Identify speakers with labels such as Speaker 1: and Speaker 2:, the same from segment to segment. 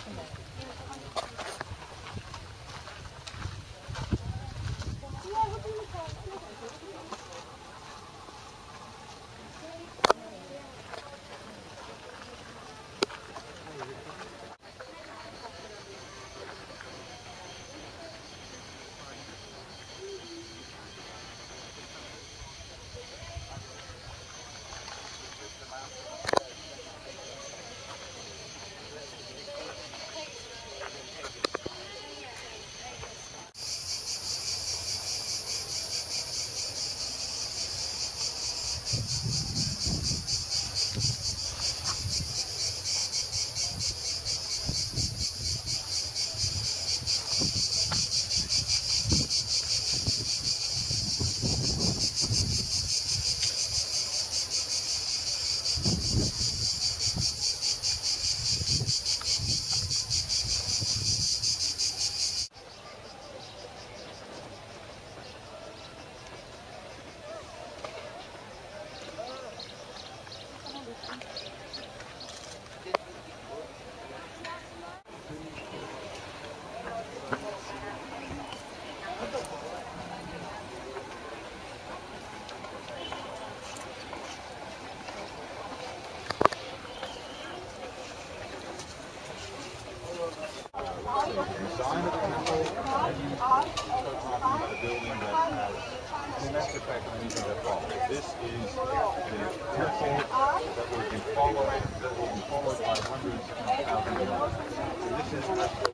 Speaker 1: Design of the temple, and you start talking about a building that has, I mean, that's the fact of anything that follows. This is the temple that will be followed by hundreds of thousands of others. So this is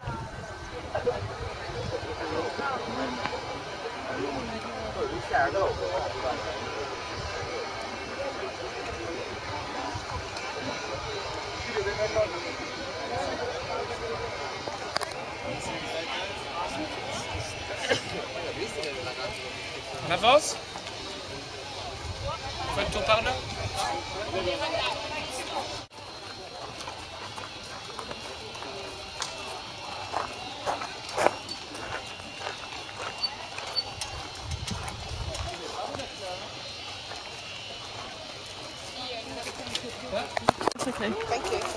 Speaker 2: On avance? Faut le tour par là?
Speaker 3: It's okay. Thank you.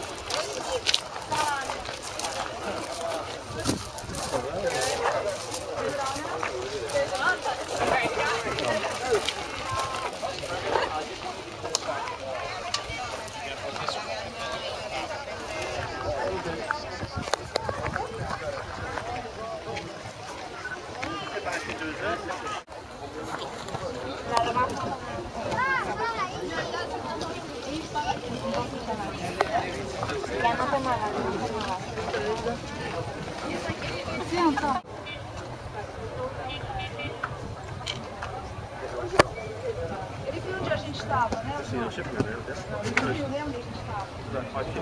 Speaker 4: Ele viu onde a gente estava, né?
Speaker 1: Sim, eu sempre lembro.
Speaker 4: Eu lembro onde a gente estava.
Speaker 1: Aqui.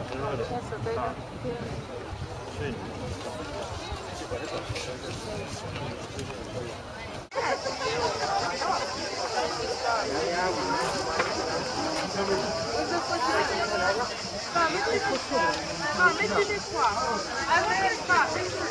Speaker 1: Sim.
Speaker 4: Mettez-les quoi? Avec pas,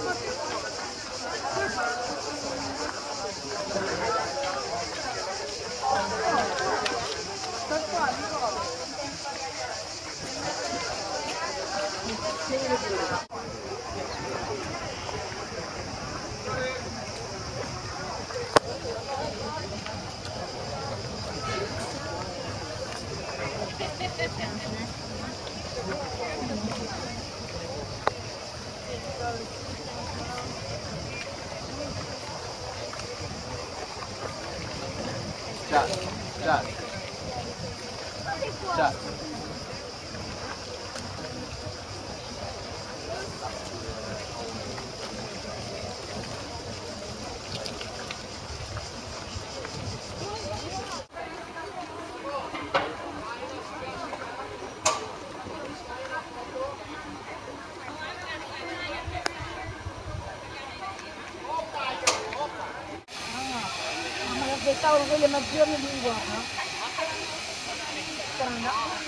Speaker 1: Chat.
Speaker 4: aspettavo quelle maggiori lingue, no?